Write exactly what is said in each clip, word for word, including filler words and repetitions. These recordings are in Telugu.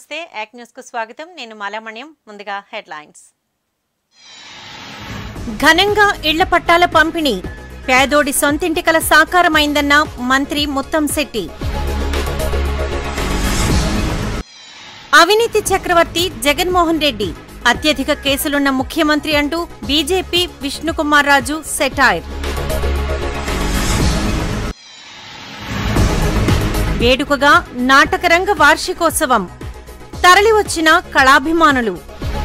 నమస్తే యాక్ న్యూస్ కు స్వాగతం నేను మాలామణ్యం ముందుగా హెడ్లైన్స్ ఘనంగా ఇళ్ల పట్టాల పంపిణీ పేదోడి సొంతింటి కల సాకారమైందన్న మంత్రి ముత్తంశెట్టి అవినీతి చక్రవర్తి జగన్మోహన్ రెడ్డి అత్యధిక కేసులున్న ముఖ్యమంత్రి అంటూ బీజేపీ విష్ణుకుమార్ రాజు సెటైర్ వేడుకగా నాటకరంగ వార్షికోత్సవం తరలివచ్చిన కళాభిమానులు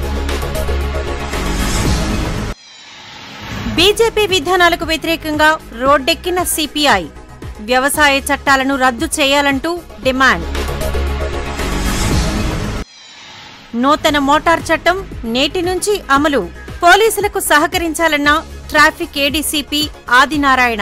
బీజేపీ విధానాలకు వ్యతిరేకంగా రోడ్డెక్కిన సిపిఐ వ్యవసాయ చట్టాలను రద్దు చేయాలంటూ డిమాండ్ నూతన మోటార్ చట్టం నేటి నుంచి అమలు పోలీసులకు సహకరించాలన్న ట్రాఫిక్ ఏడీసీపీ ఆదినారాయణ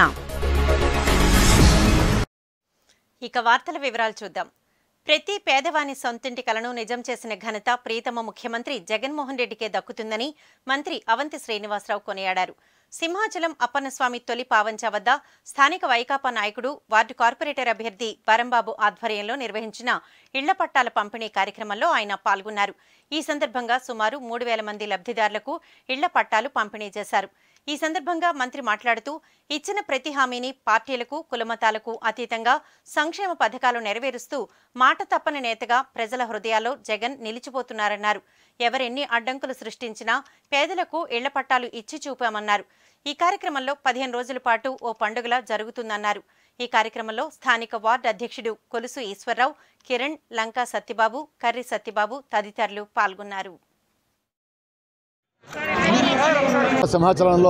ఇక వార్తల వివరాలు చూద్దాం. ప్రతి పేదవాని సొంతింటి కలను నిజం చేసిన ఘనత ప్రీతమ ముఖ్యమంత్రి జగన్మోహన్ రెడ్డికే దక్కుతుందని మంత్రి అవంతి శ్రీనివాసరావు కొనియాడారు. సింహాచలం అప్పన్నస్వామి తొలి పావంచ వద్ద స్థానిక వైకాపా నాయకుడు వార్డు కార్పొరేటర్ అభ్యర్థి వరంబాబు ఆధ్వర్యంలో నిర్వహించిన ఇళ్ల పట్టాల పంపిణీ కార్యక్రమంలో ఆయన పాల్గొన్నారు. ఈ సందర్భంగా సుమారు మూడు వేల మంది లబ్ధిదారులకు ఇళ్ల పట్టాలు పంపిణీ చేశారు. ఈ సందర్భంగా మంత్రి మాట్లాడుతూ ఇచ్చిన ప్రతి హామీని పార్టీలకు కులమతాలకు అతీతంగా సంక్షేమ పథకాలు నెరవేరుస్తూ మాట తప్పని నేతగా ప్రజల హృదయాల్లో జగన్ నిలిచిపోతున్నారన్నారు. ఎవరెన్ని అడ్డంకులు సృష్టించినా పేదలకు ఇళ్ల పట్టాలు ఇచ్చి చూపామన్నారు. ఈ కార్యక్రమంలో పదిహేను రోజుల పాటు ఓ పండుగలా జరుగుతుందన్నారు. ఈ కార్యక్రమంలో స్థానిక వార్డు అధ్యక్షుడు కొలుసు ఈశ్వరరావు, కిరణ్, లంకా సత్యబాబు, కర్రి సత్యబాబు తదితరులు పాల్గొన్నారు. సింహాచలంలో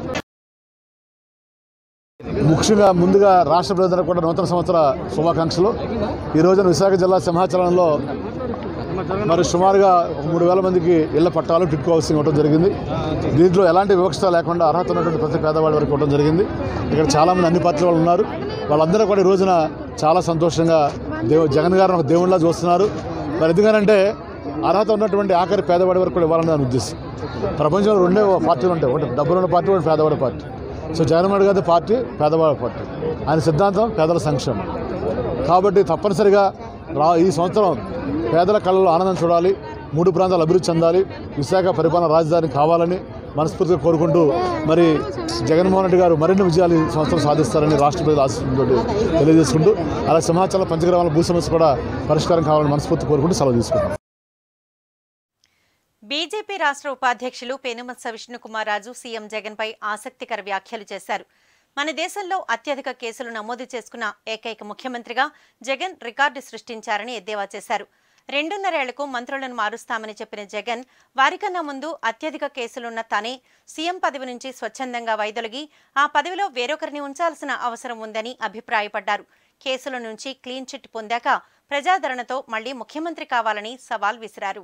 ముఖ్యంగా ముందుగా రాష్ట్ర ప్రజలకు కూడా నూతన సంవత్సర శుభాకాంక్షలు. ఈ రోజున విశాఖ జిల్లా సింహాచలంలో మరి సుమారుగా మూడు వేల మందికి ఇళ్ల పట్టాలు టిట్కో హౌసింగ్ ఇవ్వడం జరిగింది. దీంట్లో ఎలాంటి వివక్షత లేకుండా అర్హత ఉన్నటువంటి ప్రతి పేదవాడి వరకు ఇవ్వడం జరిగింది. ఇక్కడ చాలామంది అన్ని పార్టీల వాళ్ళు ఉన్నారు. వాళ్ళందరూ కూడా ఈ రోజున చాలా సంతోషంగా దేవు జగన్ గారిని ఒక దేవుళ్ళ చూస్తున్నారు. మరి ఎందుకనంటే అర్హత ఉన్నటువంటి ఆఖరి పేదవాడి వరకు కూడా ఇవ్వాలని దాని ఉద్దేశం. ప్రపంచంలో రెండే పార్టీలు ఉంటాయి, ఒకటి డబ్బులున్న పార్టీ, ఒకటి పేదవాడి పార్టీ. సో జగన్మోహన్ గారి పార్టీ పేదవాడి పార్టీ, ఆయన సిద్ధాంతం పేదల సంక్షేమం. కాబట్టి తప్పనిసరిగా రా ఈ సంవత్సరం పేదల కళ్ళలో ఆనందం చూడాలి, మూడు ప్రాంతాలు అభివృద్ధి చెందాలి, విశాఖ పరిపాలన రాజధాని కావాలని మనస్ఫూర్తిగా కోరుకుంటూ మరి జగన్మోహన్ రెడ్డి గారు మరిన్ని విజయాలు ఈ సంవత్సరం సాధిస్తారని రాష్ట్ర ప్రజల ఆశీస్సులతో తెలియజేసుకుంటూ అలాగే సింహాచలం పంచగ్రామాల భూ సమస్య కూడా పరిష్కారం కావాలని మనస్ఫూర్తి కోరుకుంటూ సెలవు తీసుకుంటాం. బీజేపీ రాష్ట్ర ఉపాధ్యక్షులు పేనుమత్స విష్ణుకుమార్ రాజు సీఎం జగన్పై ఆసక్తికర వ్యాఖ్యలు చేశారు. మన దేశంలో అత్యధిక కేసులు నమోదు చేసుకున్న ఏకైక ముఖ్యమంత్రిగా జగన్ రికార్డు సృష్టించారని ఎద్దేవా చేశారు. రెండున్నరేళ్లకు మంత్రులను మారుస్తామని చెప్పిన జగన్ వారికన్నా ముందు అత్యధిక కేసులున్న తానే సీఎం పదవి నుంచి స్వచ్ఛందంగా వైదొలిగి ఆ పదవిలో వేరొకరిని ఉంచాల్సిన అవసరం ఉందని అభిప్రాయపడ్డారు. కేసుల నుంచి క్లీన్ చిట్ పొందాక ప్రజాదరణతో మళ్లీ ముఖ్యమంత్రి కావాలని సవాల్ విసిరారు.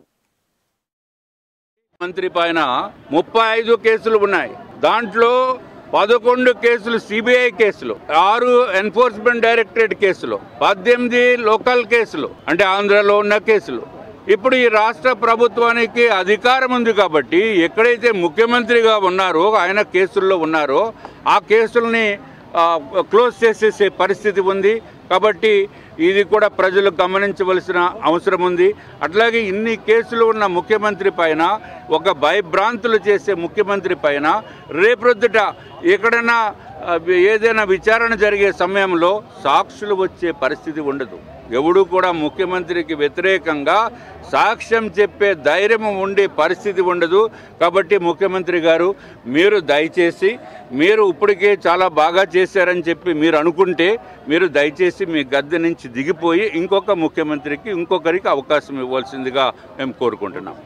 మంత్రి పైన ముప్పై ఐదు కేసులు ఉన్నాయి. దాంట్లో పదకొండు కేసులు సిబిఐ కేసులు, ఆరు ఎన్ఫోర్స్మెంట్ డైరెక్టరేట్ కేసులు, పద్దెనిమిది లోకల్ కేసులు అంటే ఆంధ్రలో ఉన్న కేసులు. ఇప్పుడు ఈ రాష్ట్ర ప్రభుత్వానికి అధికారం ఉంది కాబట్టి ఎక్కడైతే ముఖ్యమంత్రిగా ఉన్నారో ఆయన కేసుల్లో ఉన్నారో ఆ కేసుల్ని క్లోజ్ చేసేసే పరిస్థితి ఉంది. కాబట్టి ఇది కూడా ప్రజలు గమనించవలసిన అవసరం ఉంది. అట్లాగే ఇన్ని కేసులు ఉన్న ముఖ్యమంత్రి పైన, ఒక భయభ్రాంతులు చేసే ముఖ్యమంత్రి పైన రేపొద్దుట ఎక్కడైనా ఏదైనా విచారణ జరిగే సమయంలో సాక్షులు వచ్చే పరిస్థితి ఉండదు. ఎవడు కూడా ముఖ్యమంత్రికి వ్యతిరేకంగా సాక్ష్యం చెప్పే ధైర్యం ఉండే పరిస్థితి ఉండదు. కాబట్టి ముఖ్యమంత్రి గారు మీరు దయచేసి మీరు ఇప్పటికే చాలా బాగా చేశారని చెప్పి మీరు అనుకుంటే మీరు దయచేసి మీ గద్దె నుంచి దిగిపోయి ఇంకొక ముఖ్యమంత్రికి ఇంకొకరికి అవకాశం ఇవ్వాల్సిందిగా మేము కోరుకుంటున్నాం.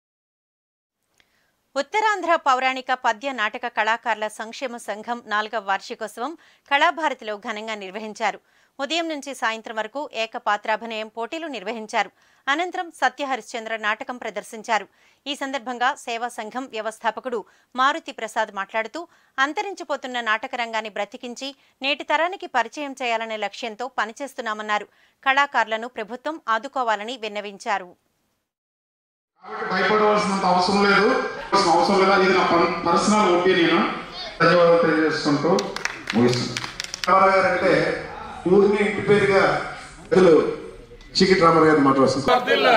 ఉత్తరాంధ్ర పౌరాణిక పద్య నాటక కళాకారుల సంక్షేమ సంఘం నాలుగవ వార్షికోత్సవం కళాభారతిలో ఘనంగా నిర్వహించారు. ఉదయం నుంచి సాయంత్రం వరకు ఏకపాత్రాభినయం పోటీలు నిర్వహించారు. అనంతరం సత్యహరిశ్చంద్ర నాటకం ప్రదర్శించారు. ఈ సందర్భంగా సేవా సంఘం వ్యవస్థాపకుడు మారుతి ప్రసాద్ మాట్లాడుతూ అంతరించిపోతున్న నాటక రంగాన్ని బ్రతికించి నేటి తరానికి పరిచయం చేయాలనే లక్ష్యంతో పనిచేస్తున్నామన్నారు. కళాకారులను ప్రభుత్వం ఆదుకోవాలని విన్నవించారు. భయపడవలసినంత అవసరం లేదు అవసరం లేదా ఇది నా పర్సనల్ ఒపీనియన్. ధన్యవాదాలు తెలియజేసుకుంటూ ముగిస్తున్నాను. ఊరిని ఇంటి పేరుగా చీకటి రామారావు గారిని మాట్లాడుతుంది.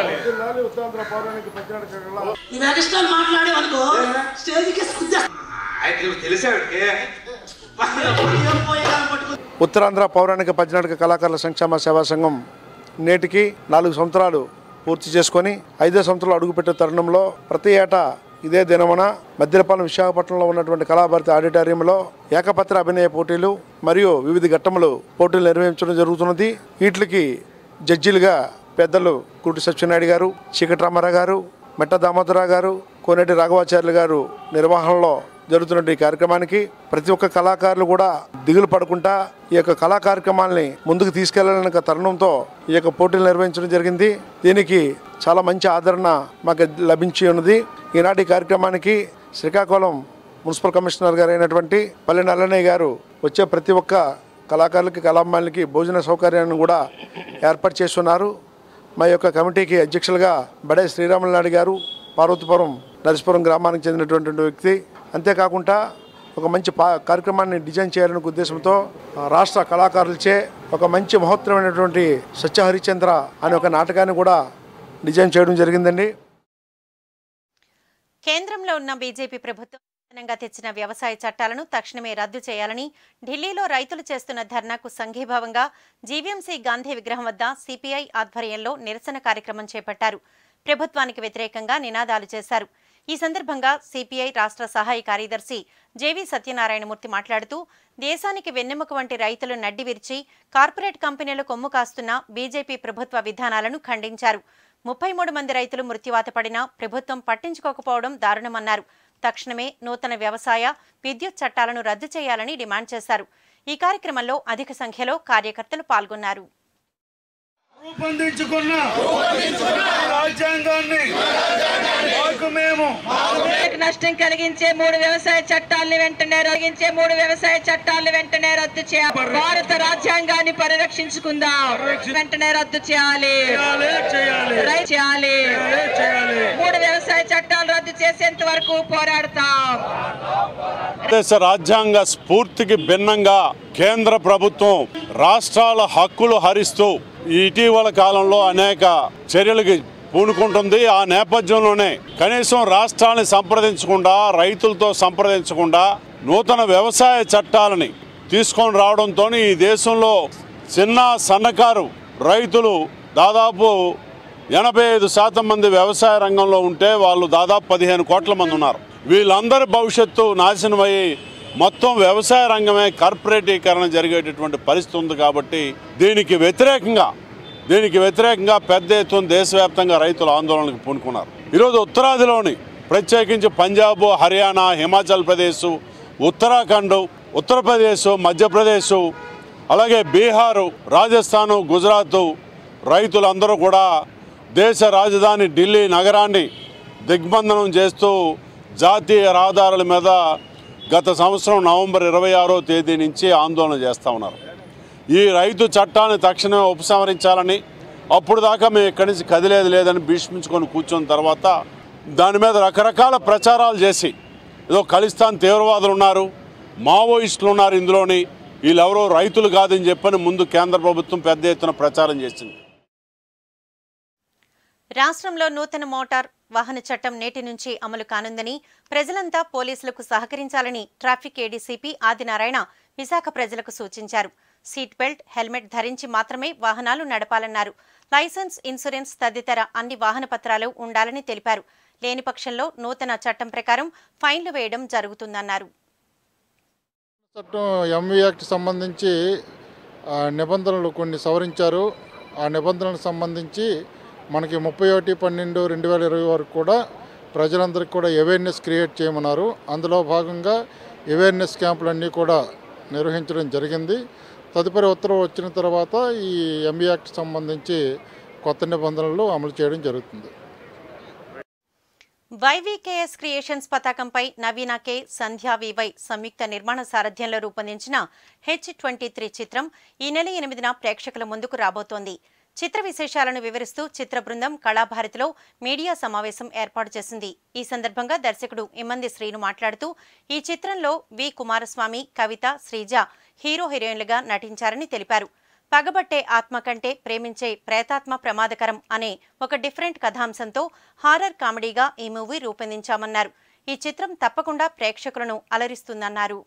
ఉత్తరాంధ్ర పౌరాణిక పద్యనాటక కళాకారుల సంక్షేమ సేవా సంఘం నేటికి నాలుగు సంవత్సరాలు పూర్తి చేసుకొని ఐదో సంవత్సరాలు అడుగుపెట్టే తరుణంలో ప్రతి ఏటా ఇదే దినమున మద్దిలపాలెం విశాఖపట్నంలో ఉన్నటువంటి కళాభారతి ఆడిటోరియంలో ఏకపత్ర అభినయ పోటీలు మరియు వివిధ ఘట్టములు పోటీలు నిర్వహించడం జరుగుతున్నది. వీటికి జడ్జీలుగా పెద్దలు కుటి సత్యనారాయణ గారు, చీకటి రామారావు గారు, మెట్ట దామోదరరావు గారు, కోనేటి రాఘవాచార్యులు గారు నిర్వహణలో జరుగుతున్న ఈ కార్యక్రమానికి ప్రతి ఒక్క కళాకారులు కూడా దిగులు పడకుండా ఈ యొక్క కళా కార్యక్రమాల్ని ముందుకు తీసుకెళ్లాలనే తరుణంతో ఈ యొక్క పోటీలు నిర్వహించడం జరిగింది. దీనికి చాలా మంచి ఆదరణ మాకు లభించి ఉన్నది. ఈనాటి కార్యక్రమానికి శ్రీకాకుళం మున్సిపల్ కమిషనర్ గారు అయినటువంటి పల్లె నల్లనయ్య గారు వచ్చే ప్రతి ఒక్క కళాకారులకి కళాభిమానులకి భోజన సౌకర్యాన్ని కూడా ఏర్పాటు చేస్తున్నారు. మా యొక్క కమిటీకి అధ్యక్షులుగా బడే శ్రీరాములు నాయుడు గారు, పార్వతీపురం నరసపురం గ్రామానికి చెందినటువంటి వ్యక్తి. అంతేకాకుండా ఒక మంచి కార్యక్రమాన్ని డిజైన్ చేయాలనే ఉద్దేశంతో రాష్ట్ర కళాకారులచే ఒక మంచి మహోత్తరమైనటువంటి సత్యహరిచంద్ర అనే ఒక నాటకాన్ని కూడా డిజైన్ చేయడం జరిగిందండి. కేంద్రంలో ఉన్న బీజేపీ ప్రభుత్వం నూతనంగా తెచ్చిన వ్యవసాయ చట్టాలను తక్షణమే రద్దు చేయాలని ఢిల్లీలో రైతులు చేస్తున్న ధర్నాకు సంఘీభావంగా జీవీఎంసీ గాంధీ విగ్రహం వద్ద సిపిఐ ఆధ్వర్యంలో నిరసన కార్యక్రమం చేపట్టారు. ప్రభుత్వానికి వ్యతిరేకంగా నినాదాలు చేశారు. ఈ సందర్భంగా సిపిఐ రాష్ట్ర సహాయ కార్యదర్శి జేవీ సత్యనారాయణమూర్తి మాట్లాడుతూ దేశానికి వెన్నెముక వంటి రైతులు నడ్డి విరిచి కార్పొరేట్ కంపెనీలు కొమ్ము కాస్తున్న బీజేపీ ప్రభుత్వ విధానాలను ఖండించారు. ముప్పై మూడు మంది రైతులు మృత్యువాత పడినా ప్రభుత్వం పట్టించుకోకపోవడం దారుణమన్నారు. తక్షణమే నూతన వ్యవసాయ విద్యుత్ చట్టాలను రద్దు చేయాలని డిమాండ్ చేశారు. ఈ కార్యక్రమంలో అధిక సంఖ్యలో కార్యకర్తలు పాల్గొన్నారు. రూపొందించుకున్న రాజ్యాంగాన్ని నష్టం కలిగించే మూడు వ్యవసాయ చట్టాలను వెంటనే రగించే మూడు వ్యవసాయ చట్టాలను వెంటనే రద్దు చేయాలి. భారత రాజ్యాంగాన్ని పరిరక్షించుకుందాం. వెంటనే రద్దు చేయాలి చేయాలి మూడు వ్యవసాయ చట్టాలు రద్దు చేసేంత వరకు పోరాడతాం. దేశ రాజ్యాంగ స్ఫూర్తికి భిన్నంగా కేంద్ర ప్రభుత్వం రాష్ట్రాల హక్కులు హరిస్తూ ఇటీవల కాలంలో అనేక చర్యలకి పూనుకుంటుంది. ఆ నేపథ్యంలోనే కనీసం రాష్ట్రాన్ని సంప్రదించకుండా, రైతులతో సంప్రదించకుండా నూతన వ్యవసాయ చట్టాలని తీసుకొని రావడంతో ఈ దేశంలో చిన్న సన్నకారు రైతులు దాదాపు ఎనభై ఐదు శాతం మంది వ్యవసాయ రంగంలో ఉంటే వాళ్ళు దాదాపు పదిహేను కోట్ల మంది ఉన్నారు. వీళ్ళందరి భవిష్యత్తు నాశనమయ్యి మొత్తం వ్యవసాయ రంగమే కార్పొరేటీకరణ జరిగేటటువంటి పరిస్థితి ఉంది. కాబట్టి దీనికి వ్యతిరేకంగా దీనికి వ్యతిరేకంగా పెద్ద ఎత్తున దేశవ్యాప్తంగా రైతులు ఆందోళనకు పూనుకున్నారు. ఈరోజు ఉత్తరాదిలోని ప్రత్యేకించి పంజాబ్, హర్యానా, హిమాచల్ ప్రదేశ్, ఉత్తరాఖండ్, ఉత్తరప్రదేశ్, మధ్యప్రదేశ్, అలాగే బీహారు, రాజస్థాను, గుజరాత్ రైతులందరూ కూడా దేశ రాజధాని ఢిల్లీ నగరాన్ని దిగ్బంధనం చేస్తూ జాతీయ రహదారుల మీద గత సంవత్సరం నవంబర్ ఇరవై ఆరో తేదీ నుంచి ఆందోళన చేస్తూ ఉన్నారు. ఈ రైతు చట్టాన్ని తక్షణమే ఉపసంహరించాలని, అప్పుడు దాకా మేము ఇక్కడి నుంచి కదిలేదు లేదని భీష్మించుకొని కూర్చున్న తర్వాత దాని మీద రకరకాల ప్రచారాలు చేసి ఏదో ఖలిస్తాన్ తీవ్రవాదులు ఉన్నారు, మావోయిస్టులు ఉన్నారు, ఇందులోని వీళ్ళెవరో రైతులు కాదని చెప్పని ముందు కేంద్ర ప్రభుత్వం పెద్ద ఎత్తున ప్రచారం చేసింది. రాష్ట్రంలో నూతన మోటార్ వాహన చట్టం నేటి నుంచి అమలు కానుందని, ప్రజలంతా పోలీసులకు సహకరించాలని ట్రాఫిక్ ఏడీసీపీ ఆదినారాయణ విశాఖ ప్రజలకు సూచించారు. సీట్ బెల్ట్, హెల్మెట్ ధరించి మాత్రమే వాహనాలు నడపాలన్నారు. లైసెన్స్, ఇన్సూరెన్స్ తదితర అన్ని వాహన పత్రాలు ఉండాలని తెలిపారు. లేని పక్షంలో నూతన చట్టం ప్రకారం ఫైన్లు వేయడం జరుగుతుందన్నారు. చట్టం ఎంవీ యాక్ట్ సంబంధించి నిబంధనలు కొన్ని సవరించారు. ఆ నిబంధనలకు సంబంధించి మనకి ముప్పై ఒకటి పన్నెండు రెండు వేల ఇరవై వరకు కూడా ప్రజలందరికీ కూడా అవేర్నెస్ క్రియేట్ చేయమన్నారు. అందులో భాగంగా అవేర్నెస్ క్యాంపులన్నీ కూడా నిర్వహించడం జరిగింది. తదుపరి ఉత్తర్వు వచ్చిన తర్వాత ఈ ఎంవీ యాక్ట్ సంబంధించి కొత్త నిబంధనలు అమలు చేయడం జరుగుతుంది. వైవీకేఎస్ క్రియేషన్స్ పతాకంపై నవీన కే, సంధ్యా వివై సంయుక్త నిర్మాణ సారథ్యంలో రూపొందించిన హెచ్ ట్వంటీ త్రీ చిత్రం ఈ నెల ఎనిమిదిన ప్రేక్షకుల ముందుకు రాబోతోంది. చిత్ర విశేషాలను వివరిస్తూ చిత్ర బృందం కళాభారతిలో మీడియా సమావేశం ఏర్పాటు చేసింది. ఈ సందర్భంగా దర్శకుడు ఇమ్మంది శ్రీను మాట్లాడుతూ ఈ చిత్రంలో వి కుమారస్వామి, కవిత, శ్రీజ హీరో హీరోయిన్లుగా నటించారని తెలిపారు. పగబట్టే ఆత్మ కంటే ప్రేమించే ప్రేతాత్మ ప్రమాదకరం అనే ఒక డిఫరెంట్ కథాంశంతో హారర్ కామెడీగా ఈ మూవీ రూపొందించామన్నారు. ఈ చిత్రం తప్పకుండా ప్రేక్షకులను అలరిస్తుందన్నారు.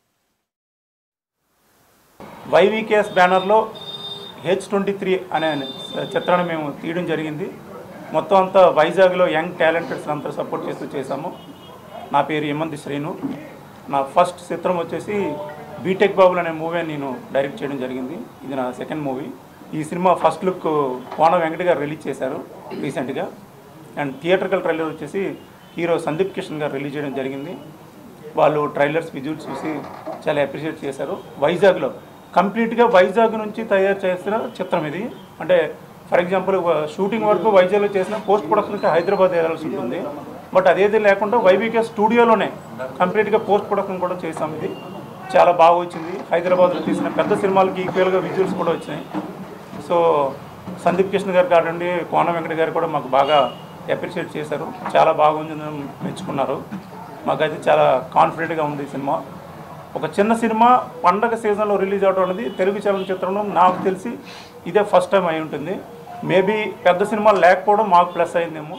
వైవికేఎస్ బ్యానర్లో హెచ్ ట్వంటీ త్రీ అనే చిత్రాన్ని మేము తీయడం జరిగింది. మొత్తం అంతా వైజాగ్లో యంగ్ టాలెంటెడ్స్ అంతా సపోర్ట్ చేస్తూ చేశాము. నా పేరు ఎమ్మంది శ్రీను. నా ఫస్ట్ చిత్రం వచ్చేసి బీటెక్ బాబులు అనే మూవీ నేను డైరెక్ట్ చేయడం జరిగింది. ఇది నా సెకండ్ మూవీ. ఈ సినిమా ఫస్ట్ లుక్ కోన వెంకట గారు రిలీజ్ చేశారు రీసెంట్గా. అండ్ థియేటర్కల్ ట్రైలర్ వచ్చేసి హీరో సందీప్ కిషన్ గారు రిలీజ్ చేయడం జరిగింది. వాళ్ళు ట్రైలర్స్ విజువల్స్ చూసి చాలా అప్రిషియేట్ చేశారు. వైజాగ్లో కంప్లీట్గా వైజాగ్ నుంచి తయారు చేసిన చిత్రం ఇది. అంటే ఫర్ ఎగ్జాంపుల్ షూటింగ్ వరకు వైజాగ్లో చేసిన పోస్ట్ ప్రొడక్షన్కి హైదరాబాద్ వెళ్ళాల్సి ఉంటుంది. బట్ అదేది లేకుండా వైవికే స్టూడియోలోనే కంప్లీట్గా పోస్ట్ ప్రొడక్షన్ కూడా చేసాం. ఇది చాలా బాగా వచ్చింది. హైదరాబాద్లో తీసిన పెద్ద సినిమాలకి ఈక్వల్గా విజువల్స్ కూడా వచ్చినాయి. సో సందీప్ కిషన్ గారు కాదండి, కోన వెంకట గారు కూడా మాకు బాగా అప్రిషియేట్ చేశారు. చాలా బాగుందని మెచ్చుకున్నారు. మాకైతే చాలా కాన్ఫిడెంట్గా ఉంది ఈ సినిమా. ఒక చిన్న సినిమా పండగ సీజన్లో రిలీజ్ అవడం అనేది తెలుగు చలనచిత్రంలో నాకు తెలిసి ఇదే ఫస్ట్ టైం అయి ఉంటుంది. మేబీ పెద్ద సినిమా లేకపోవడం మాకు ప్లస్ అయిందేమో.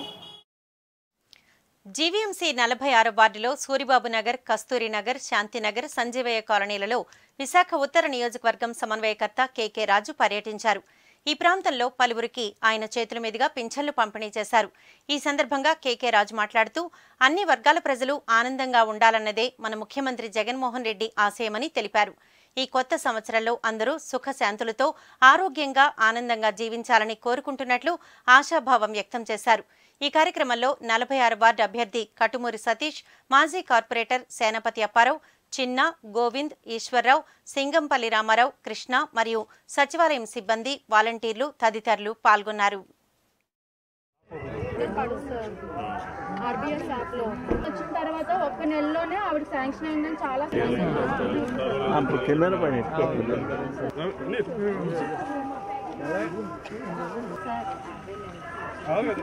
జీవీఎంసీ నలభై ఆరు వార్డులో సూరిబాబు నగర్, కస్తూరి నగర్, శాంతినగర్, సంజీవయ్య కాలనీలలో విశాఖ ఉత్తర నియోజకవర్గం సమన్వయకర్త కెకే రాజు పర్యటించారు. ఈ ప్రాంతంలో పలువురికి ఆయన చేతుల మీదుగా పింఛన్లు పంపిణీ చేశారు. ఈ సందర్భంగా కెకే రాజు మాట్లాడుతూ అన్ని వర్గాల ప్రజలు ఆనందంగా ఉండాలన్నదే మన ముఖ్యమంత్రి జగన్మోహన్ రెడ్డి ఆశయమని తెలిపారు. ఈ కొత్త సంవత్సరంలో అందరూ సుఖశాంతులతో ఆరోగ్యంగా ఆనందంగా జీవించాలని కోరుకుంటున్నట్లు ఆశాభావం వ్యక్తం చేశారు. ఈ కార్యక్రమంలో నలభై ఆరు వార్డు అభ్యర్థి కటుమూరి సతీష్, మాజీ కార్పొరేటర్ సేనపతి అప్పారావు, చిన్న, గోవింద్, ఈశ్వర్రావు, సింగంపల్లి రామారావు, కృష్ణ మరియు సచివాలయం సిబ్బంది, వాలంటీర్లు తదితరులు పాల్గొన్నారు. ఆర్బీఎస్ యాప్ లో వచ్చిన తర్వాత ఒక్క నెలలోనే ఆవిడ శాంక్షన్ అయిందని చాలా ఆవిడ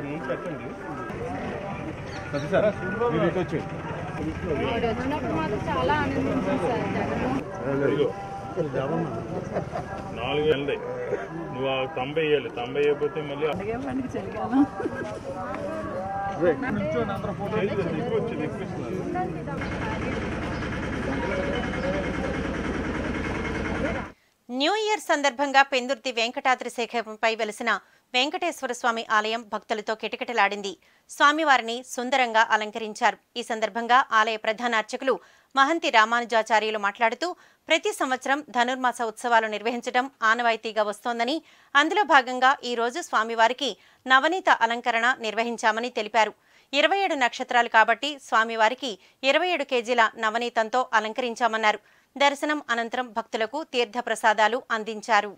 వచ్చినప్పుడు మాత్రం చాలా ఆనందించాను సార్. నాలుగు వెళ్ళాయి. నువ్వు తొంభై వేయాలి. తొంభై అయిపోతే మళ్ళీ న్యూ ఇయర్ సందర్భంగా పెందుర్తి వెంకటాద్రి శేఖరంపై వెలిసిన వెంకటేశ్వర స్వామి ఆలయం భక్తులతో కిటకిటలాడింది. స్వామివారిని సుందరంగా అలంకరించారు. ఈ సందర్భంగా ఆలయ ప్రధాన అర్చకులు మహంతి రామానుజాచార్యులు మాట్లాడుతూ ప్రతి సంవత్సరం ధనుర్మాస ఉత్సవాలు నిర్వహించడం ఆనవాయితీగా వస్తోందని, అందులో భాగంగా ఈ రోజు స్వామివారికి నవనీత అలంకరణ నిర్వహించామని తెలిపారు. ఇరవై ఏడు నక్షత్రాలు కాబట్టి స్వామివారికి ఇరవై ఏడు కేజీల నవనీతంతో అలంకరించామన్నారు. దర్శనం అనంతరం భక్తులకు తీర్థ ప్రసాదాలు అందించారు.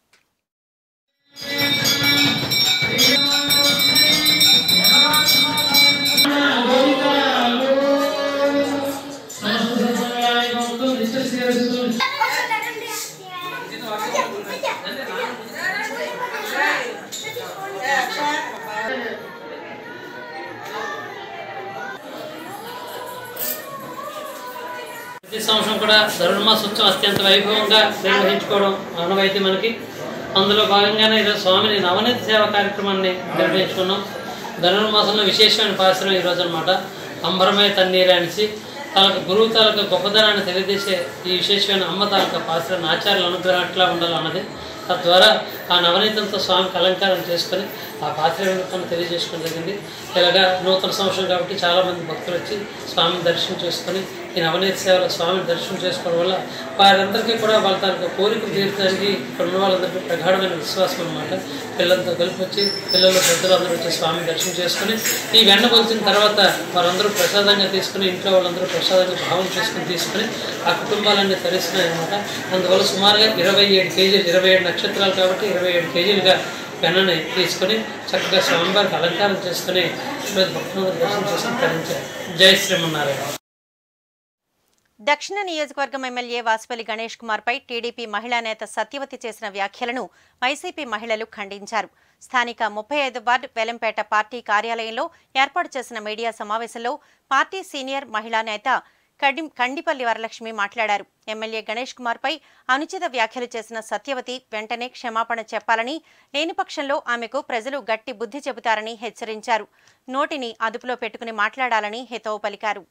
ప్రతి సంవత్సరం కూడా ధనుర్మాసోత్సవం అత్యంత వైభవంగా నిర్వహించుకోవడం ఆనవాయితీ మనకి. అందులో భాగంగానే ఈరోజు స్వామిని నవనీత సేవ కార్యక్రమాన్ని నిర్వహించుకున్నాం. ధనుర్మాసంలో విశేషమైన పాశ్రం ఈరోజు అనమాట. అంబరమయ తన్నీరు అనేసి తాలూకు గురువు తాలూకు గొప్పదనాన్ని తెలియజేసే ఈ విశేషమైన అమ్మ తాలూకు పాశ్రం ఆచార్యులు అనుగ్రహం ఎట్లా ఉండాలన్నది. తద్వారా ఆ నవనీతంతో స్వామికి అలంకారం చేసుకొని ఆ పాత్ర వినూత్నం తెలియజేసుకోవడం జరిగింది. ఇలాగా నూతన సంవత్సరం కాబట్టి చాలామంది భక్తులు వచ్చి స్వామిని దర్శనం చేసుకొని ఈ నవనీత సేవలో స్వామిని దర్శనం చేసుకోవడం వల్ల వారందరికీ కూడా వాళ్ళ తాలూకు కోరికలు తీర్చడానికి ఇక్కడ ఉన్న వాళ్ళందరికీ ప్రగాఢమైన విశ్వాసం అనమాట. పిల్లలతో కలిపి వచ్చి పిల్లలు పెద్దలు అందరూ వచ్చి స్వామిని దర్శనం చేసుకుని ఈ వెన్న వచ్చిన తర్వాత వారందరూ ప్రసాదంగా తీసుకుని ఇంట్లో వాళ్ళందరూ ప్రసాదంగా భావం చేసుకుని తీసుకుని ఆ కుటుంబాలన్నీ తరిస్తున్నాయి అనమాట. అందువల్ల సుమారుగా ఇరవై ఏడు కేజీలు ఇరవై ఏడు నక్షత్రాలు కాబట్టి ఇరవై ఏడు కేజీలుగా పెన్నని తీసుకుని చక్కగా స్వామివారికి అలంకారం చేసుకుని భక్తులందరూ దర్శనం చేసుకుని తరించారు. జై శ్రీమన్నారాయణ. దక్షిణ నియోజకవర్గం ఎమ్మెల్యే వాసుపల్లి గణేష్ కుమార్ పై టీడీపీ మహిళా నేత సత్యవతి చేసిన వ్యాఖ్యలను వైసీపీ మహిళలు ఖండించారు. స్థానిక ముప్పై ఐదు వార్డు వెలంపేట పార్టీ కార్యాలయంలో ఏర్పాటు చేసిన మీడియా సమావేశంలో పార్టీ సీనియర్ మహిళా నేత కడి కండిపల్లి వరలక్ష్మి మాట్లాడారు. ఎమ్మెల్యే గణేష్ కుమార్ పై అనుచిత వ్యాఖ్యలు చేసిన సత్యవతి వెంటనే క్షమాపణ చెప్పాలని, లేని పక్షంలో ఆమెకు ప్రజలు గట్టి బుద్ధి చెబుతారని హెచ్చరించారు. నోటిని అదుపులో పెట్టుకుని మాట్లాడాలని హితవు పలికారు.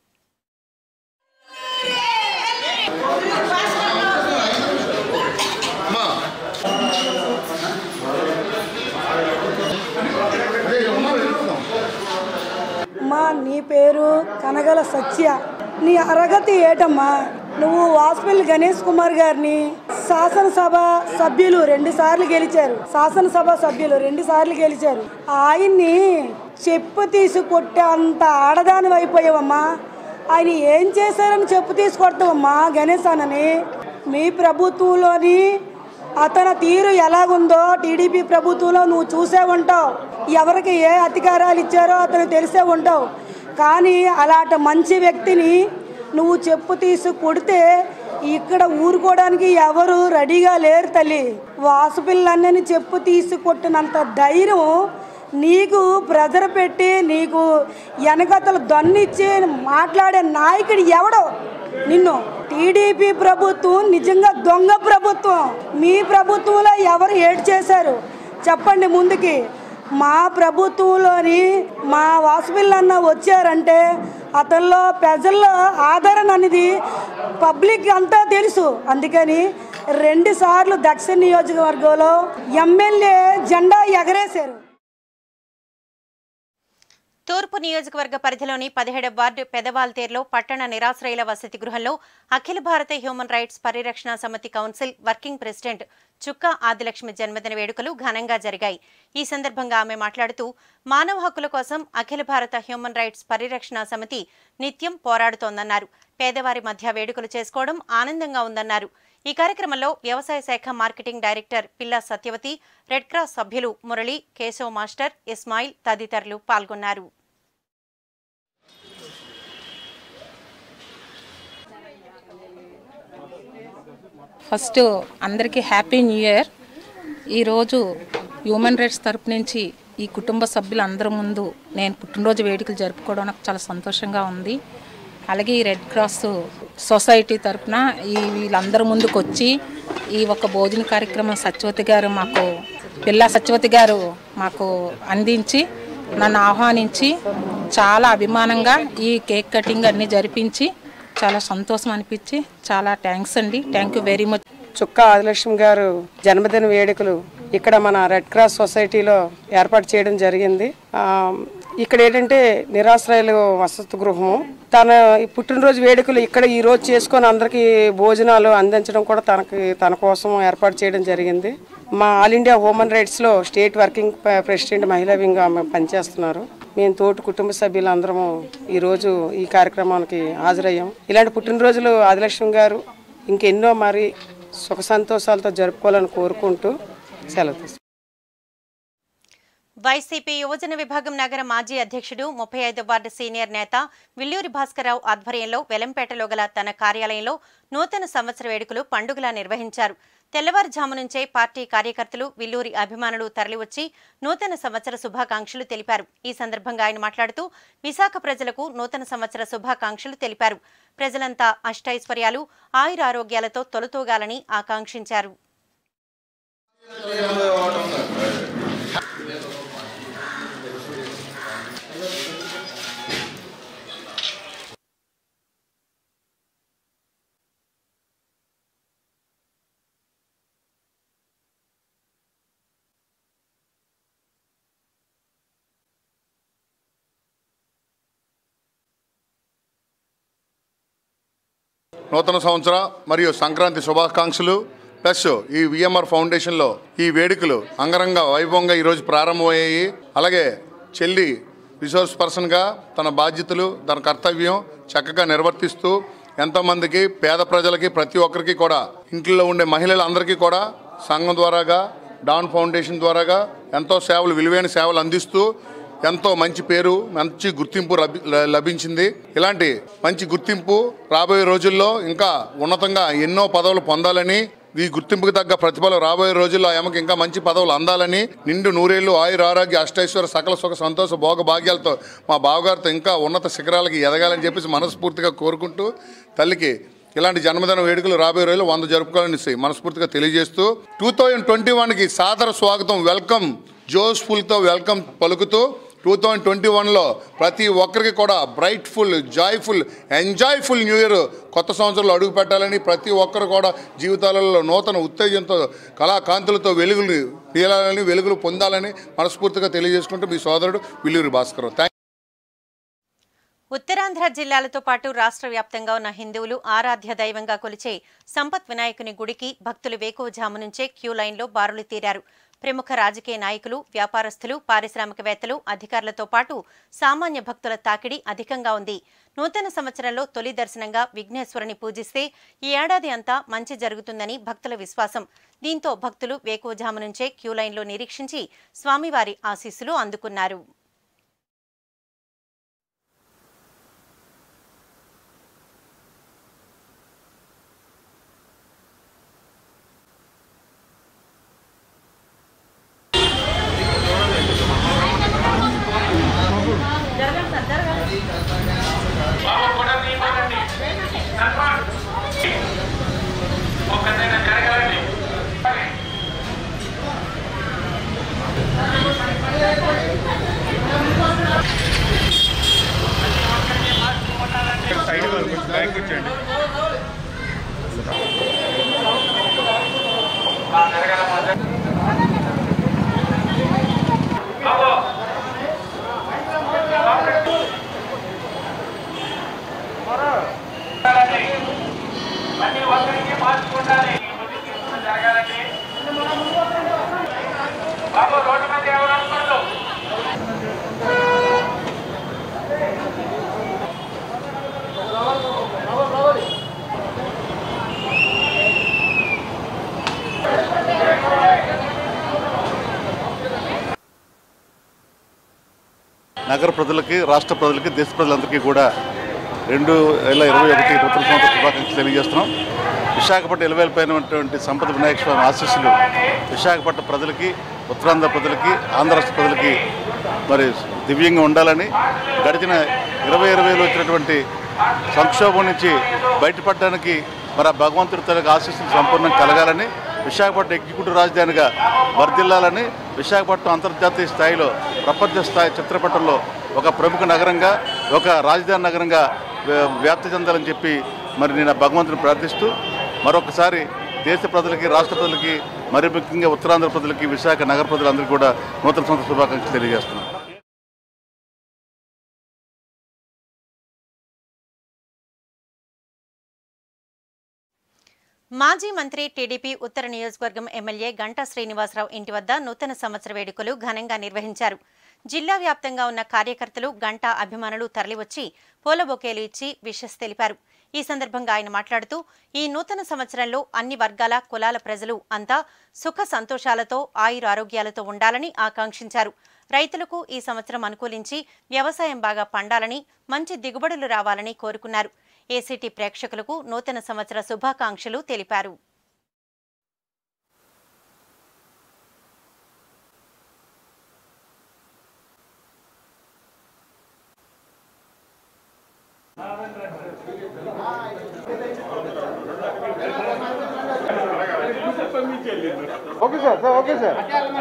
అమ్మా, నీ పేరు కనగల సత్య. నీ అర్హత ఏటమ్మా? నువ్వు వాసుపల్లి గణేష్ కుమార్ గారిని శాసనసభ సభ్యులు రెండు సార్లు గెలిచారు. శాసనసభ సభ్యులు రెండు సార్లు గెలిచారు. ఆయన్ని చెప్పు తీసి కొట్టే అంత ఆడదాని అయిపోయావమ్మా. ఆయన ఏం చేశారని చెప్పు తీసి కొడతావమ్మా గణేష్ అన్నని. మీ ప్రభుత్వంలోని అతని తీరు ఎలాగుందో టీడీపీ ప్రభుత్వంలో నువ్వు చూసే ఉంటావు. ఎవరికి ఏ అధికారాలు ఇచ్చారో అతను తెలిసే ఉంటావు. కానీ అలాంటి మంచి వ్యక్తిని నువ్వు చెప్పు తీసి కొడితే ఇక్కడ ఊరుకోవడానికి ఎవరు రెడీగా లేరు తల్లి. వాసుపిల్లన్నని చెప్పు తీసి కొట్టినంత ధైర్యం నీకు ప్రెజర్ పెట్టి నీకు వెనకతలు దన్నిచ్చి మాట్లాడే నాయకుడు ఎవడో? నిన్ను టీడీపీ ప్రభుత్వం నిజంగా దొంగ ప్రభుత్వం. మీ ప్రభుత్వంలో ఎవరు ఏడ్ చేశారు చెప్పండి ముందుకి. మా ప్రభుత్వంలోని మా వాసుపిల్లన్న వచ్చారంటే అతనిలో ప్రజల్లో ఆదరణ అనేది పబ్లిక్ అంతా తెలుసు. అందుకని రెండు సార్లు దక్షిణ నియోజకవర్గంలో ఎమ్మెల్యే జెండా ఎగరేశారు. తూర్పు నియోజకవర్గ పరిధిలోని పదిహేడవ వార్డు పెదవాల్తేరులో పట్టణ నిరాశ్రయుల వసతి గృహంలో అఖిల భారత హ్యూమన్ రైట్స్ పరిరక్షణ సమితి council working president Chukka Adilakshmi జన్మదిన వేడుకలు ఘనంగా జరిగాయి. ఈ సందర్భంగా ఆమె మాట్లాడుతూ మానవ హక్కుల కోసం అఖిల భారత హ్యూమన్ రైట్స్ పరిరక్షణ సమితి నిత్యం పోరాడుతోందన్నారు. పేదవారి మధ్య వేడుకలు చేసుకోవడం ఆనందంగా ఉందన్నారు. ఈ కార్యక్రమంలో వ్యవసాయ శాఖ మార్కెటింగ్ డైరెక్టర్ పిల్లా సత్యవతి, రెడ్ క్రాస్ సభ్యులు మురళి, కేశవ్ మాస్టర్, ఇస్మాయిల్ తదితరులు పాల్గొన్నారు. ఫస్ట్ అందరికీ హ్యాపీ న్యూ ఇయర్. ఈరోజు హ్యూమన్ రైట్స్ తరపు నుంచి ఈ కుటుంబ సభ్యులు అందరి ముందు నేను పుట్టినరోజు వేడుకలు జరుపుకోవడం నాకు చాలా సంతోషంగా ఉంది. అలాగే ఈ రెడ్ క్రాస్ సొసైటీ తరపున ఈ వీళ్ళందరి ముందుకు వచ్చి ఈ ఒక భోజన కార్యక్రమం సత్యవతి గారు మాకు పిల్ల సత్యవతి గారు మాకు అందించి నన్ను ఆహ్వానించి చాలా అభిమానంగా ఈ కేక్ కటింగ్ అన్నీ జరిపించి చాలా సంతోషం అనిపించి చాలా థ్యాంక్స్ అండి. Thank you very much. Chukka Adilakshmi గారు జన్మదిన వేడుకలు ఇక్కడ మన రెడ్ క్రాస్ సొసైటీలో ఏర్పాటు చేయడం జరిగింది. ఇక్కడ ఏంటంటే నిరాశ్రయులు వసతి గృహము. తన పుట్టినరోజు వేడుకలు ఇక్కడ ఈ రోజు చేసుకొని అందరికీ భోజనాలు అందించడం కూడా తనకి తన కోసం ఏర్పాటు చేయడం జరిగింది. మా ఆల్ ఇండియా హ్యూమన్ రైట్స్లో స్టేట్ వర్కింగ్ ప్రెసిడెంట్ మహిళా వింగ్ ఆమె పనిచేస్తున్నారు. మేము తోటి కుటుంబ సభ్యులందరము ఈరోజు ఈ కార్యక్రమానికి హాజరయ్యాం. ఇలాంటి పుట్టినరోజులు ఆదిలక్ష్మి గారు ఇంకెన్నో మరి సుఖ సంతోషాలతో జరుపుకోవాలని కోరుకుంటూ సెలవు తీసుకుంటాం. వైసీపీ యువజన విభాగం నగర మాజీ అధ్యక్షుడు ముప్పై ఐదు వార్డు సీనియర్ నేత విల్లూరి భాస్కర్రావు ఆధ్వర్యంలో వెలంపేటలో గల తన కార్యాలయంలో నూతన సంవత్సర వేడుకలు పండుగలా నిర్వహించారు. తెల్లవారుజాము నుంచే పార్టీ కార్యకర్తలు, విల్లూరి అభిమానులు తరలివచ్చి నూతన సంవత్సర శుభాకాంక్షలు తెలిపారు. ఈ సందర్భంగా ఆయన మాట్లాడుతూ విశాఖ ప్రజలకు నూతన సంవత్సర శుభాకాంక్షలు తెలిపారు. ప్రజలంతా అష్టైశ్వర్యాలు, ఆయురారోగ్యాలతో తొలతూగాలని ఆకాంక్షించారు. నూతన సంవత్సర మరియు సంక్రాంతి శుభాకాంక్షలు. ప్లస్ ఈ విఎంఆర్ ఫౌండేషన్లో ఈ వేడుకలు అంగరంగ వైభవంగా ఈరోజు ప్రారంభమయ్యాయి. అలాగే చెల్లి రిసోర్స్ పర్సన్గా తన బాధ్యతలు, తన కర్తవ్యం చక్కగా నిర్వర్తిస్తూ ఎంతోమందికి పేద ప్రజలకి ప్రతి ఒక్కరికి కూడా ఇంట్లో ఉండే మహిళలందరికీ కూడా సంఘం ద్వారాగా, డాన్ ఫౌండేషన్ ద్వారాగా ఎంతో సేవలు, విలువైన సేవలు అందిస్తూ ఎంతో మంచి పేరు, మంచి గుర్తింపు లభించింది. ఇలాంటి మంచి గుర్తింపు రాబోయే రోజుల్లో ఇంకా ఉన్నతంగా ఎన్నో పదవులు పొందాలని ఈ గుర్తింపుకు తగ్గ ప్రతిఫలం రాబోయే రోజుల్లో ఆమెకు ఇంకా మంచి పదవులు అందాలని, నిండు నూరేళ్లు ఆయుర ఆరోగ్య అష్టైశ్వర సకల సుఖ సంతోష భోగ భాగ్యాలతో మా బావగారితో ఇంకా ఉన్నత శిఖరాలకి ఎదగాలని చెప్పేసి మనస్ఫూర్తిగా కోరుకుంటూ తల్లికి ఇలాంటి జన్మదిన వేడుకలు రాబోయే రోజులు వంద జరుపుకోవాలని మనస్ఫూర్తిగా తెలియజేస్తూ టూ థౌజండ్ ట్వంటీ వన్కి సాదర స్వాగతం, వెల్కమ్, జోష్ఫుల్తో వెల్కమ్ పలుకుతూ టూ థౌజండ్ ట్వంటీ వన్లో ప్రతి ఒక్కరికి కూడా brightful, joyful, enjoyful new year కొత్త సంవత్సరంలో అడుగు పెట్టాలని, ప్రతి ఒక్కరు కూడా జీవితాలలో నూతన ఉత్తేజంతో కళాకాంతులతో వెలుగులు తీయాలని, వెలుగులు పొందాలని మనస్ఫూర్తిగా తెలియజేసుకుంటూ మీ సోదరుడు విల్లూరి భాస్కర్. థ్యాంక్ ఉత్తరాంధ్ర జిల్లాలతో పాటు రాష్ట్ర వ్యాప్తంగా ఉన్న హిందువులు ఆరాధ్య దైవంగా కొలిచే సంపత్ వినాయకుని గుడికి భక్తులు వేకువజాము నుంచే క్యూ లైన్లో బారులు తీరారు. ప్రముఖ రాజకీయ నాయకులు, వ్యాపారస్తులు, పారిశ్రామికవేత్తలు, అధికారులతో పాటు సామాన్య భక్తుల తాకిడి అధికంగా ఉంది. నూతన సంవత్సరంలో తొలి దర్శనంగా విఘ్నేశ్వరుని పూజిస్తే ఈ ఏడాది అంతా మంచి జరుగుతుందని భక్తుల విశ్వాసం. దీంతో భక్తులు వేకువజాము నుంచే క్యూ లైన్లో నిరీక్షించి స్వామివారి ఆశీస్సులు అందుకున్నారు. నగర ప్రజలకి, రాష్ట్ర ప్రజలకి, దేశ ప్రజలందరికీ కూడా రెండు వేల ఇరవై ఒకటి నూతన సంవత్సర శుభాకాంక్షలు తెలియజేస్తున్నాం. విశాఖపట్నం ఎలువెల్పైనటువంటి సంపద వినాయక స్వామి ఆశీస్సులు విశాఖపట్నం ప్రజలకి, ఉత్తరాంధ్ర ప్రజలకి, ఆంధ్ర రాష్ట్ర ప్రజలకి మరి దివ్యంగా ఉండాలని, గడిచిన ఇరవై ఇరవైలో వచ్చినటువంటి సంక్షోభం నుంచి బయటపడడానికి మరి ఆ భగవంతుడి తల్లికి ఆశీస్సులు సంపూర్ణంగా కలగాలని, విశాఖపట్నం ఎగ్జిక్యూటివ్ రాజధానిగా వర్ధిల్లాలని, విశాఖపట్నం అంతర్జాతీయ స్థాయిలో ప్రపంచ స్థాయి చిత్రపటంలో ఒక ప్రముఖ నగరంగా, ఒక రాజధాని నగరంగా వ్యాప్తి చెందాలని చెప్పి మరి నేను భగవంతుని ప్రార్థిస్తూ మరొకసారి దేశ ప్రజలకి, రాష్ట్ర ప్రజలకి, మరి ముఖ్యంగా ఉత్తరాంధ్ర ప్రజలకి, విశాఖ నగర ప్రజలందరికీ కూడా నూతన సంవత్సర శుభాకాంక్షలు తెలియజేస్తున్నాను. మాజీ మంత్రి, టీడీపీ ఉత్తర నియోజకవర్గం ఎమ్మెల్యే గంటా శ్రీనివాసరావు ఇంటి వద్ద నూతన సంవత్సర వేడుకలు ఘనంగా నిర్వహించారు. జిల్లా వ్యాప్తంగా ఉన్న కార్యకర్తలు, గంటా అభిమానులు తరలివచ్చి పూల బొకేలు ఇచ్చి విషెస్ తెలిపారు. ఈ సందర్భంగా ఆయన మాట్లాడుతూ ఈ నూతన సంవత్సరంలో అన్ని వర్గాల, కులాల ప్రజలు అంతా సుఖ సంతోషాలతో, ఆయురారోగ్యాలతో ఉండాలని ఆకాంక్షించారు. రైతులకు ఈ సంవత్సరం అనుకూలించి వ్యవసాయం బాగా పండాలని, మంచి దిగుబడులు రావాలని కోరుకున్నారు. ఏసీటీ ప్రేక్షకులకు నూతన సంవత్సర శుభాకాంక్షలు తెలిపారు. Okay sir sir okay sir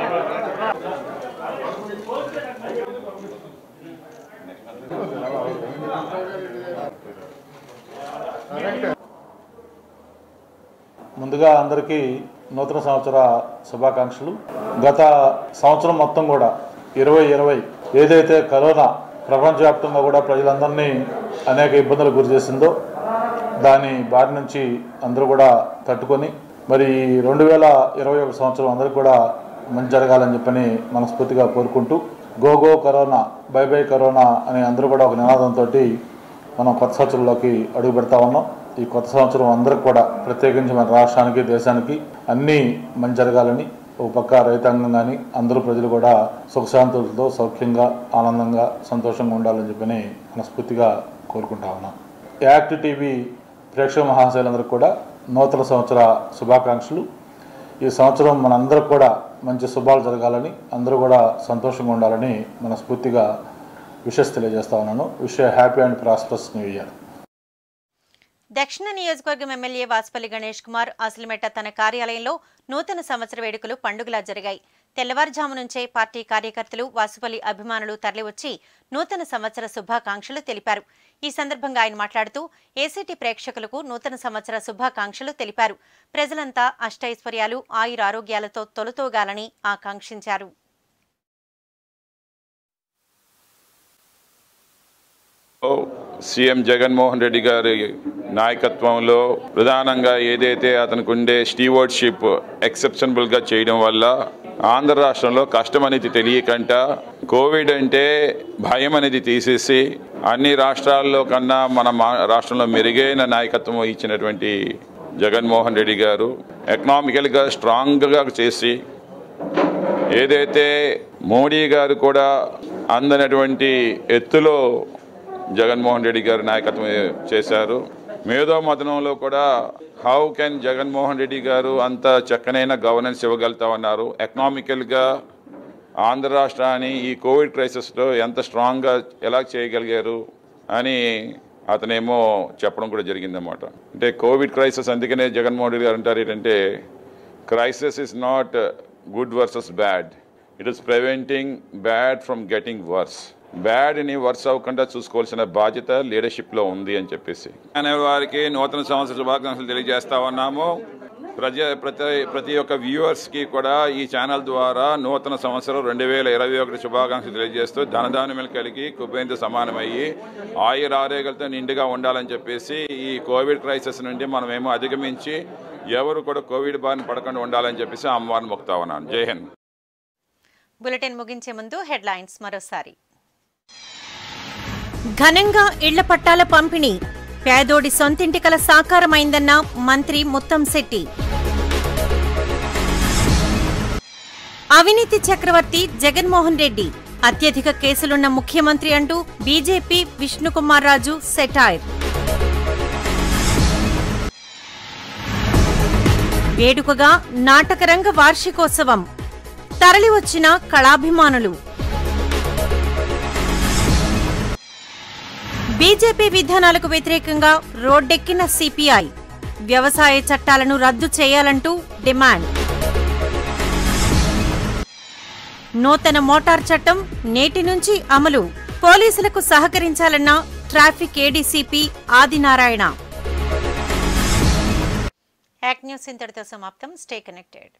ముందుగా అందరికీ నూతన సంవత్సర శుభాకాంక్షలు. గత సంవత్సరం మొత్తం కూడా ఇరవై ఇరవై ఏదైతే కరోనా ప్రపంచవ్యాప్తంగా కూడా ప్రజలందరినీ అనేక ఇబ్బందులు గురి చేసిందో దాని బారి నుంచి అందరూ కూడా తట్టుకొని మరి రెండు వేల ఇరవై ఒక సంవత్సరం అందరికీ కూడా మంచి జరగాలని చెప్పని మనస్ఫూర్తిగా కోరుకుంటూ go go corona, bye bye corona అని అందరూ కూడా ఒక నినాదంతో మనం కొత్త సంవత్సరంలోకి అడుగు పెడతా ఉన్నాం. ఈ కొత్త సంవత్సరం అందరికి కూడా ప్రత్యేకించి మన రాష్ట్రానికి, దేశానికి అన్నీ మంచి జరగాలని, ఒక పక్క రైతాంగం కానీ అందరూ ప్రజలు కూడా సుఖశాంతులతో, సౌఖ్యంగా, ఆనందంగా, సంతోషంగా ఉండాలని చెప్పని మనస్ఫూర్తిగా కోరుకుంటా ఉన్నాం. యాక్ట్ టీవీ ప్రేక్షక మహాశైలందరికీ కూడా నూతన సంవత్సర శుభాకాంక్షలు. ఈ సంవత్సరం మనందరూ కూడా మంచి శుభాలు జరగాలని, అందరూ కూడా సంతోషంగా ఉండాలని మనస్ఫూర్తిగా విషెస్ తెలియజేస్తా ఉన్నాను. Wish happy and prosperous new year. దక్షిణ నియోజకవర్గం ఎమ్మెల్యే వాసుపల్లి గణేష్ కుమార్ అసలుమెట్ట తన కార్యాలయంలో నూతన సంవత్సర వేడుకలు పండుగలా జరిగాయి. తెల్లవారుజాము నుంచే పార్టీ కార్యకర్తలు, వాసుపల్లి అభిమానులు తరలివచ్చి నూతన సంవత్సర శుభాకాంక్షలు తెలిపారు. ఈ సందర్భంగా ఆయన మాట్లాడుతూ ఏసీటీ ప్రేక్షకులకు నూతన సంవత్సర శుభాకాంక్షలు తెలిపారు. ప్రజలంతా అష్టైశ్వర్యాలు, ఆయురారోగ్యాలతో తొలతూగాలని ఆకాంక్షించారు. సీఎం జగన్మోహన్ రెడ్డి గారి నాయకత్వంలో ప్రధానంగా ఏదైతే అతనికి ఉండే స్టీవర్డ్షిప్ ఎక్సెప్షనబుల్గా చేయడం వల్ల ఆంధ్ర రాష్ట్రంలో కష్టం అనేది తెలియకంట, కోవిడ్ అంటే భయం అనేది తీసేసి అన్ని రాష్ట్రాల్లో కన్నా మన రాష్ట్రంలో మెరుగైన నాయకత్వం ఇచ్చినటువంటి జగన్మోహన్ రెడ్డి గారు ఎకనామికల్గా స్ట్రాంగ్గా చేసి, ఏదైతే మోడీ గారు కూడా అందనటువంటి ఎత్తులో జగన్మోహన్ రెడ్డి గారు నాయకత్వం చేశారు. మేధో మథనంలో కూడా హౌ కెన్ జగన్మోహన్ రెడ్డి గారు అంత చక్కనైన గవర్నెన్స్ ఇవ్వగలుగుతామన్నారు. ఎకనామికల్గా ఆంధ్ర రాష్ట్రాన్ని ఈ కోవిడ్ క్రైసిస్లో ఎంత స్ట్రాంగ్గా ఎలా చేయగలిగారు అని అతనేమో చెప్పడం కూడా జరిగిందన్నమాట. అంటే కోవిడ్ క్రైసిస్, అందుకనే జగన్మోహన్ రెడ్డి గారు అంటారు ఏంటంటే crisis is not good versus bad, it is preventing bad from getting worse. బ్యాడ్ని వర్స్ అవ్వకుండా చూసుకోవాల్సిన బాధ్యత లీడర్షిప్లో ఉంది అని చెప్పేసి అనే వారికి నూతన సంవత్సర శుభాకాంక్షలు తెలియజేస్తా ఉన్నాము. ప్రజ ప్రతి ప్రతి ఒక్క వ్యూవర్స్కి కూడా ఈ ఛానల్ ద్వారా నూతన సంవత్సరం రెండు వేల ఇరవై ఒకటి శుభాకాంక్షలు తెలియజేస్తూ ధనధాన్యములు కలిగి కుబేంద్ర సమానమయ్యి ఆయుర ఆరోగ్యాలతో నిండుగా ఉండాలని చెప్పేసి ఈ కోవిడ్ క్రైసిస్ నుండి మనమేమో అధిగమించి ఎవరు కూడా కోవిడ్ బారిన పడకుండా ఉండాలని చెప్పేసి అమ్మవారిని మొక్కుతా ఉన్నాను. జై హింద్. బులెటిన్ ముగించే ముందు హెడ్లైన్స్ మరోసారి. ఘనంగా ఇళ్ల పట్టాల పంపిణీ, పేదోడి సొంతింటి కల సాకారమైందన్న మంత్రి ముత్తంశెట్టి. అవినీతి చక్రవర్తి జగన్మోహన్ రెడ్డి, అత్యధిక కేసులున్న ముఖ్యమంత్రి అంటూ బీజేపీ విష్ణుకుమార్ రాజు సెటైర్. వేడుకగా నాటకరంగ వార్షికోత్సవం, తరలివచ్చిన కళాభిమానులు. బీజేపీ విధానాలకు వ్యతిరేకంగా రోడ్డెక్కిన సిపిఐ, వ్యవసాయ చట్టాలను రద్దు చేయాలంటూ డిమాండ్. నూతన మోటార్ చట్టం నేటి నుంచి అమలు, పోలీసులకు సహకరించాలన్న ట్రాఫిక్ ఏడీసీపీ ఆదినారాయణ. యాక్ న్యూస్ ఇంతటితో సమాప్తం. Stay connected.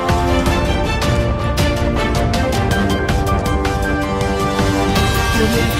Thank you.